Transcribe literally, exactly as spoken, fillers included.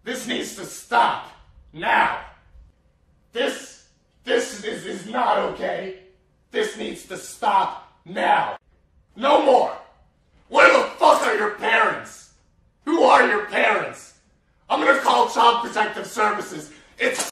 This needs to stop. Now. This, this is, is not okay. This needs to stop now. No more. Where the fuck are your parents? Who are your parents? I'm gonna call Child Protective Services. It's